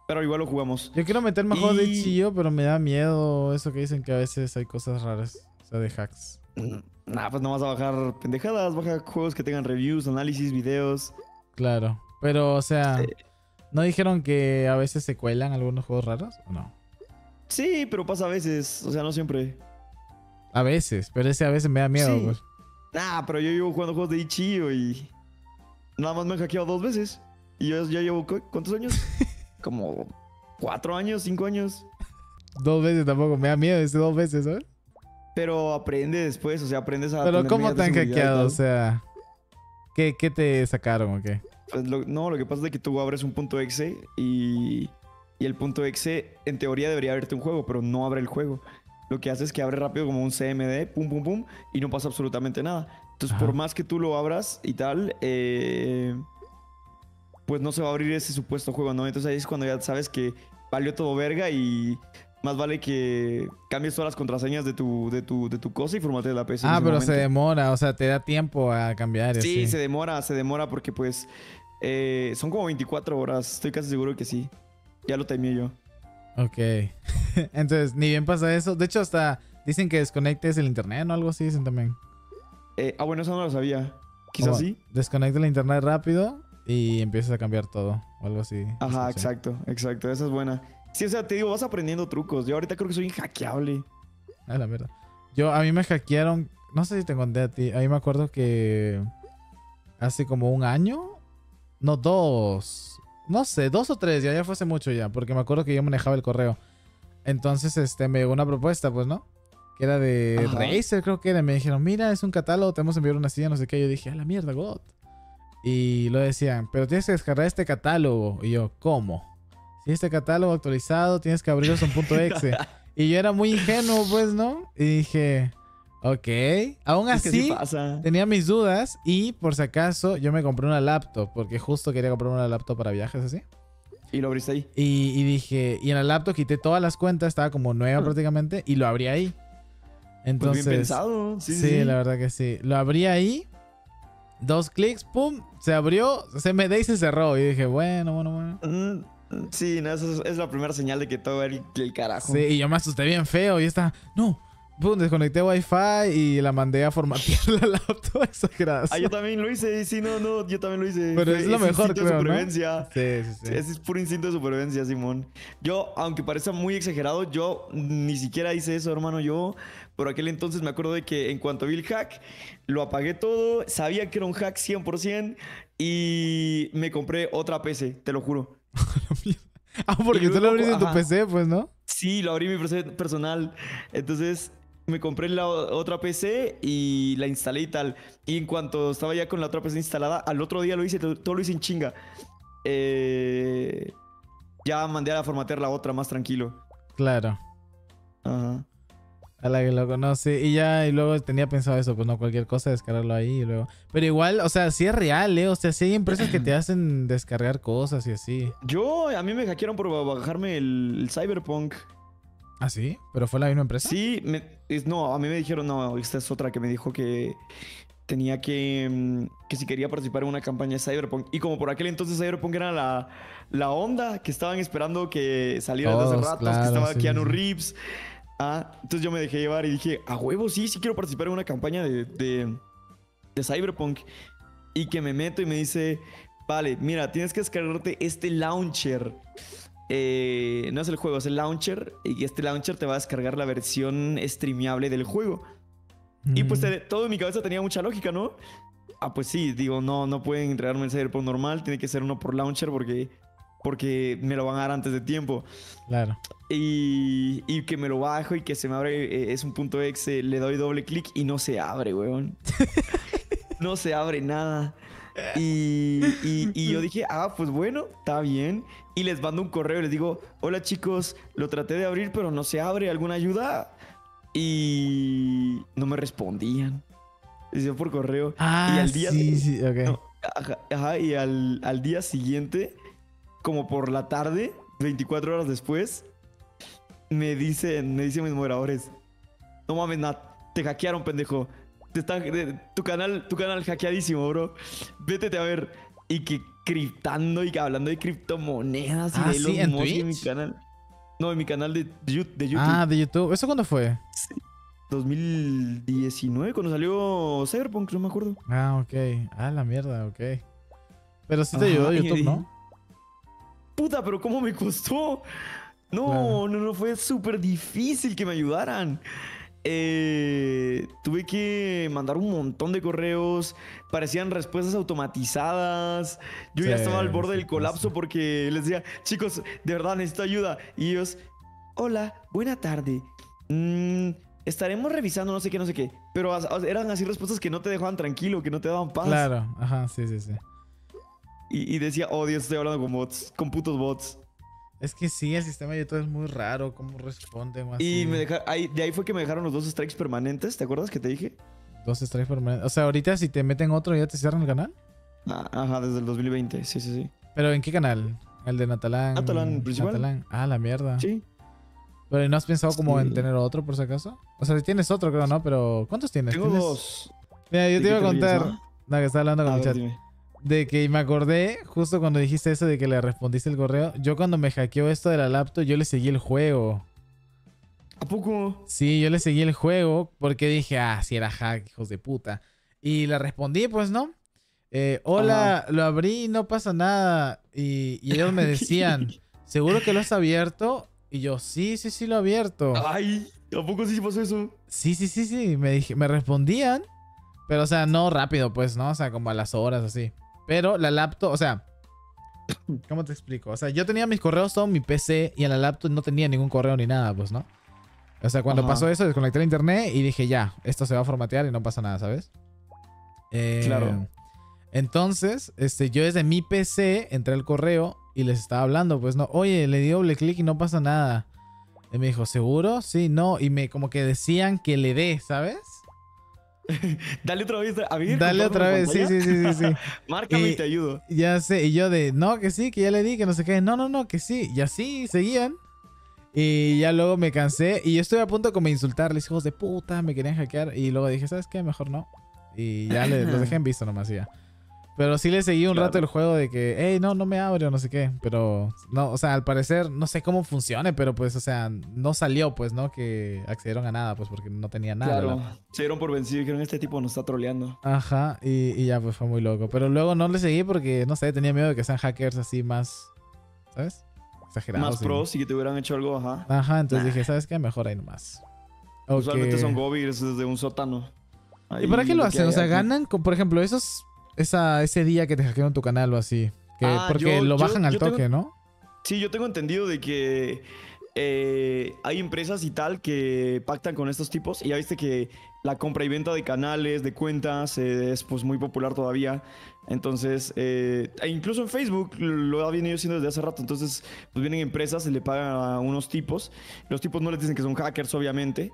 pero igual lo jugamos. Yo quiero meterme a juegos de Y... itch.io, pero me da miedo eso que dicen que a veces hay cosas raras. O sea, de hacks. Nah, pues no vas a bajar pendejadas, baja juegos que tengan reviews, análisis, videos. Claro. Pero, o sea, Eh, ¿no dijeron que a veces se cuelan algunos juegos raros? ¿O no? sí, pero pasa a veces, o sea, no siempre. A veces, pero ese a veces me da miedo, Sí. pues. Nah, pero yo llevo jugando juegos de itch.io y nada más me han hackeado 2 veces. Y yo ya llevo, ¿cuántos años? Como 4 años, 5 años. 2 veces tampoco, me da miedo ese 2 veces, ¿sabes? Pero aprende después, o sea, aprendes a Pero tener ¿cómo medidas te de han seguridad y hackeado? tal. O sea, ¿qué te sacaron o qué? Pues no, lo que pasa es que tú abres un punto .exe y el punto .exe en teoría debería abrirte un juego, pero no abre el juego. Lo que hace es que abre rápido como un CMD, pum, pum, pum, y no pasa absolutamente nada. Entonces, Ajá. por más que tú lo abras y tal, pues no se va a abrir ese supuesto juego, ¿no? Entonces ahí es cuando ya sabes que valió todo verga y más vale que cambies todas las contraseñas de tu cosa y formatees la PC en Ah, ese pero se momento. demora, o sea, te da tiempo a cambiar y Sí, así. se demora porque pues son como 24 horas, estoy casi seguro que sí. Ya lo timeé yo. Ok. Entonces, ni bien pasa eso. De hecho, hasta dicen que desconectes el internet o algo así, dicen también. Bueno, eso no lo sabía. Quizás Como sí. desconecta el internet rápido y empiezas a cambiar todo o algo así. Ajá, escuché. exacto, esa es buena. Sí, o sea, te digo, vas aprendiendo trucos. Yo ahorita creo que soy inhackeable. Ah, la verdad. A mí me hackearon, no sé si te conté a ti, a mí me acuerdo que hace como un año, no, 2, no sé, 2 o 3, ya fue hace mucho ya, porque me acuerdo que yo manejaba el correo. Entonces, me llegó una propuesta, pues, ¿no? Que era de Ajá. Razer, creo que era. Me dijeron, mira, es un catálogo, te hemos enviado una silla, no sé qué. Yo dije, a la mierda, God. Y lo decían, pero tienes que descargar este catálogo. Y yo, ¿cómo? Si este catálogo actualizado, tienes que abrirlo en punto .exe. Y yo era muy ingenuo, pues, ¿no? Y dije, ok. Aún Es que sí así, pasa. tenía mis dudas. Y por si acaso, yo me compré una laptop. Porque justo quería comprar una laptop para viajes así. Y lo abriste ahí. Y dije, y en la laptop quité todas las cuentas, estaba como nueva prácticamente. Y lo abrí ahí. Pues Entonces, bien pensado. Sí, sí, sí, la sí. verdad que sí. Lo abrí ahí. 2 clics, pum, se abrió, se me y se cerró. Y dije, bueno. Sí, no, esa es la primera señal de que todo va a ir el carajo. Sí, y yo me asusté bien feo. Y está, no, pum, desconecté Wi-Fi y la mandé a formatear la laptop. Exagerada. Ah, yo también lo hice. Sí, no, yo también lo hice. Pero es lo mejor, instinto de creo, ¿no? supervivencia. Sí. Ese es puro instinto de supervivencia, Simón. Yo, aunque parezca muy exagerado, yo ni siquiera hice eso, hermano. Yo, por aquel entonces me acuerdo de que en cuanto vi el hack, lo apagué todo, sabía que era un hack 100% y me compré otra PC, te lo juro. Ah, Y porque tú lo luego, abriste en tu ajá, PC, pues, ¿no? sí, lo abrí en mi PC personal. Entonces me compré la otra PC y la instalé y tal. Y en cuanto estaba ya con la otra PC instalada, al otro día lo hice, todo lo hice en chinga. Eh, ya mandé a formatear la otra más tranquilo. Claro. Ajá. A la que lo conoce. Y luego tenía pensado eso, pues no, cualquier cosa, descargarlo ahí y luego. Pero igual, o sea, sí es real, ¿eh? O sea, sí hay empresas que te hacen descargar cosas y así. A mí me hackearon por bajarme el Cyberpunk. ¿Ah, sí? ¿Pero fue la misma empresa? Sí, no, a mí me dijeron, no, esta es otra que me dijo que tenía que si quería participar en una campaña de Cyberpunk. Y como por aquel entonces Cyberpunk era la onda que estaban esperando que saliera desde hace Todos, ratos, que claro, estaba sí. Keanu Reeves. Entonces yo me dejé llevar y dije, a huevo, sí quiero participar en una campaña de Cyberpunk. Y que me meto y me dice, vale, mira, tienes que descargarte este launcher. No es el juego, es el launcher. Y este launcher te va a descargar la versión streameable del juego. Y pues todo en mi cabeza tenía mucha lógica, ¿no? Pues sí, digo, no pueden entregarme el Cyberpunk normal, tiene que ser uno por launcher porque me lo van a dar antes de tiempo. Claro. Y que me lo bajo y que se me abre, es un punto .exe, le doy doble clic y no se abre, weón. No se abre nada. Y yo dije, pues bueno, está bien. Y les mando un correo y les digo, hola chicos, lo traté de abrir pero no se abre, ¿alguna ayuda? Y no me respondían. Decía por correo. Y al día... Sí, ok. no, ajá, y al día siguiente, como por la tarde, 24 horas después, me dicen mis moderadores, no mames, Nat, te hackearon, pendejo. Tu canal hackeadísimo, bro. Vétete a ver. Y que criptando y hablando de criptomonedas y Ah, de sí, Elon ¿en Musk en mi Twitch? canal. No, en mi canal de YouTube. Ah, de YouTube. ¿Eso cuándo fue? Sí. 2019, cuando salió Cyberpunk, no me acuerdo. Ah, ok. Ah, la mierda, ok. Pero sí te Ajá, ayudó y me YouTube, dije, ¿no? puta, pero ¿cómo me costó? Claro. No, fue súper difícil que me ayudaran. Tuve que mandar un montón de correos, parecían respuestas automatizadas. Yo Sí, ya estaba al borde sí del pasa. colapso porque les decía, chicos, de verdad necesito ayuda. Y ellos, hola, buena tarde. Mm, estaremos revisando no sé qué, no sé qué. Pero eran así respuestas que no te dejaban tranquilo, que no te daban paz. Claro, ajá, sí, sí, sí. Y decía, oh Dios, estoy hablando con bots, con putos bots. Es que sí, el sistema de YouTube es muy raro, cómo responden Y así. de ahí fue que me dejaron los 2 strikes permanentes, ¿te acuerdas que te dije? Dos strikes permanentes. O sea, ahorita si te meten otro ya te cierran el canal. Ajá, desde el 2020, sí, sí, sí. ¿Pero en qué canal? El de Natalán. Natalán principal. Natalán. Ah, la mierda. Sí. Pero ¿y no has pensado como en Sí. tener otro por si acaso? O sea, si tienes otro, creo, ¿no? Pero ¿cuántos tienes? Tengo ¿Tienes? 2. Mira, yo ¿De te iba qué a te ríes, contar. ah? No, que estaba hablando con A el ver, chat. dime. De que me acordé justo cuando dijiste eso de que le respondiste el correo. Yo cuando me hackeó esto de la laptop, yo le seguí el juego. ¿A poco? Sí, yo le seguí el juego porque dije, ah, si era hack, hijos de puta. Y le respondí, pues, ¿no? Hola, lo abrí, no pasa nada. Y ellos me decían, ¿seguro que lo has abierto? Y yo, sí, sí, sí, lo he abierto. Ay, ¿a poco sí pasó eso? Sí, sí, sí, sí. Me respondían. Pero, o sea, no rápido, pues, ¿no? O sea, como a las horas, así. Pero la laptop, o sea, ¿cómo te explico? O sea, yo tenía mis correos todo en mi PC y en la laptop no tenía ningún correo ni nada, pues, ¿no? O sea, cuando Ajá. pasó eso, desconecté el internet y dije, ya, esto se va a formatear y no pasa nada, ¿sabes? Claro. Entonces, yo desde mi PC entré al correo y les estaba hablando, pues, ¿no? Oye, le di doble clic y no pasa nada. Y me dijo, ¿seguro? Sí, no. Y me como que decían que le dé, ¿sabes? Dale otra vez. A ver, Dale otra vez, sí, sí, sí, sí, sí. Márcame y te ayudo. Ya sé, y yo de, no, que sí, que ya le di, que no sé qué. No, no, no, que sí. Y así seguían. Y ya luego me cansé. Y yo estuve a punto como de insultarles, hijos de puta, me querían hackear. Y luego dije, ¿sabes qué? Mejor no. Y ya los dejé en visto nomás ya. Pero sí le seguí un rato el juego de que, hey, no, no me abre o no sé qué. Pero, no, o sea, al parecer, no sé cómo funcione, pero pues, o sea, no salió, pues, ¿no? Que accedieron a nada, pues, porque no tenía nada. Claro. Se dieron por vencido y dijeron, este tipo nos está troleando. Ajá, y ya, pues, fue muy loco. Pero luego no le seguí porque, no sé, tenía miedo de que sean hackers así más, ¿sabes? Exagerados. Más pros y que te hubieran hecho algo, ajá. Ajá, entonces Nah. dije, ¿sabes qué? Mejor ahí nomás. Usualmente Ok. son gobies desde un sótano. ¿Y para Ahí qué lo que hacen? O sea, hay- ganan, por ejemplo, ese día que te hackearon tu canal o así. Que, porque lo bajan al toque, ¿no? Sí, yo tengo entendido de que hay empresas y tal que pactan con estos tipos. Y ya viste que la compra y venta de canales, de cuentas, es pues muy popular todavía. Entonces, e incluso en Facebook lo ha venido haciendo desde hace rato. Entonces, pues vienen empresas, se le pagan a unos tipos. Los tipos no les dicen que son hackers, obviamente.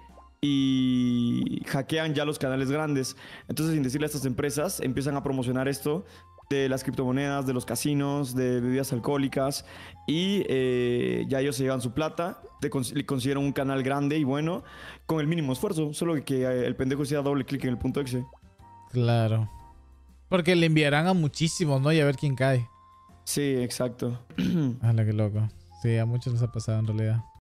Y hackean ya los canales grandes. Entonces, sin decirle a estas empresas, empiezan a promocionar esto de las criptomonedas, de los casinos, de bebidas alcohólicas y ya ellos se llevan su plata, le consideran un canal grande y bueno, con el mínimo esfuerzo, solo que el pendejo hiciera doble clic en el punto exe. Claro. Porque le enviarán a muchísimos, ¿no? Y a ver quién cae. Sí, exacto. Hala, qué loco. Sí, a muchos les ha pasado en realidad.